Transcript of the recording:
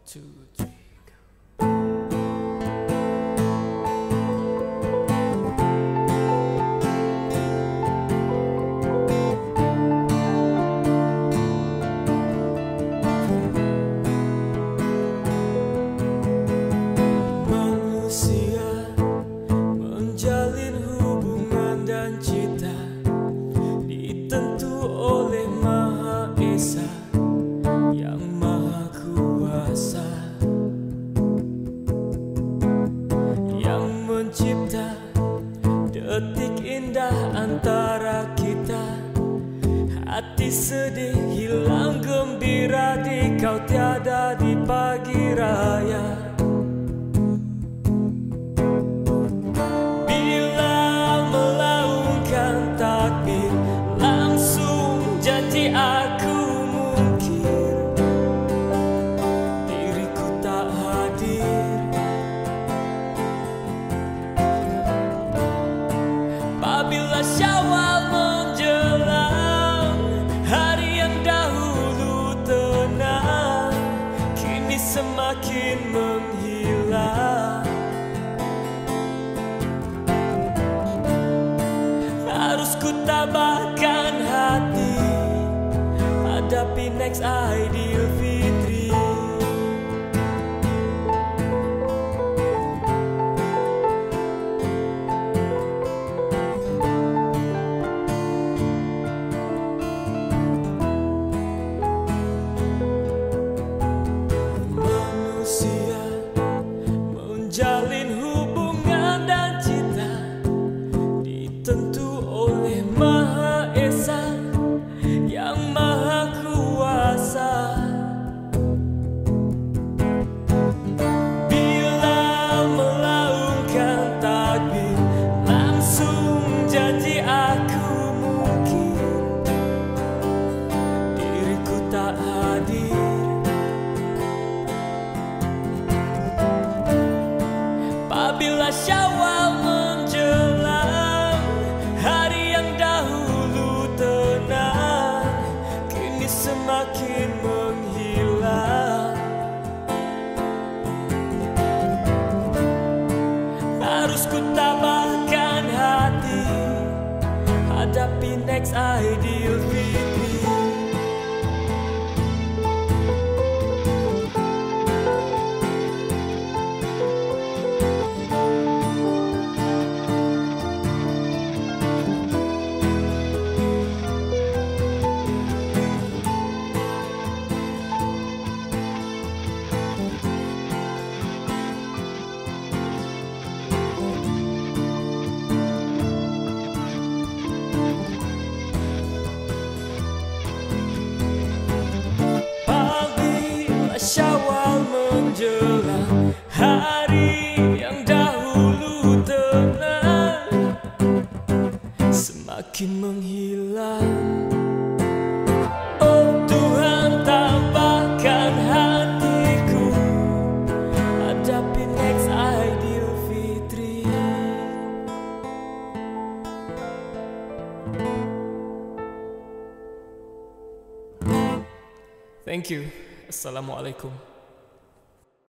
2, 3. Manusia menjalin hubungan dan cinta ditentu oleh Maha Esa yang Maha Kuasa, yang mencipta detik indah antara kita. Hati sedih hilang gembira di kau tiada di pagi raya. Janji aku mungkin diriku tak hadir. Apabila Syawal menjelang, hari yang dahulu tenang kini semakin menghilang. Harus ku tabahkan hati hadapi next Aidilfitri. Manusia menjalin hubungan dan cinta ditentu oleh Maha Esa yang Maha Kuasa. Bila melaungkan takbir, langsung janji aku mungkin diriku tak hadir. Apabila Syawal menjelang, hari yang dahulu tenang kini semakin menghilang. Harus ku tabahkan hati hadapi next Aidilfitri. Syawal menjelang, hari yang dahulu tenang semakin menghilang. Oh Tuhan, tambahkan hatiku hadapi next Aidilfitri. Thank you. Assalamualaikum.